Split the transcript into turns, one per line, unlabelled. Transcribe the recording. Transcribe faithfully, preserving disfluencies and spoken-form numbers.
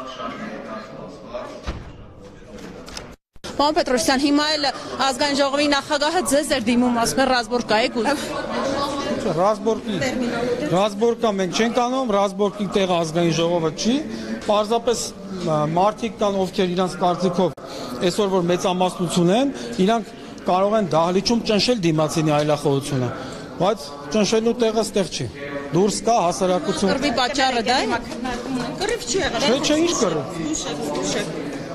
Պարոն Պետրոսյան, հիմա էլ ազգային ժողովի նախագահը ձեզ էր դիմում, ասում է ռազմորկա եք ու
Ռազմորկի ռազմորկա մենք չենք անում, ռազմորկի տեղը ազգային ժողովը չի, պարզապես մարդիկ կան, ովքեր իրանց կարծիքով այսօր որ մեծամասնություն են, իրանք կարող են դահլիճում ճնշել դիմացինի այլախոհությունը, բայց ճնշելու տեղը ստեղ չի, դուրս կա հասարակություն։
Կռվի պատճառը դա է։
Կռիվ չի եղել։
Չէ, չէ, ինչ կռիվ։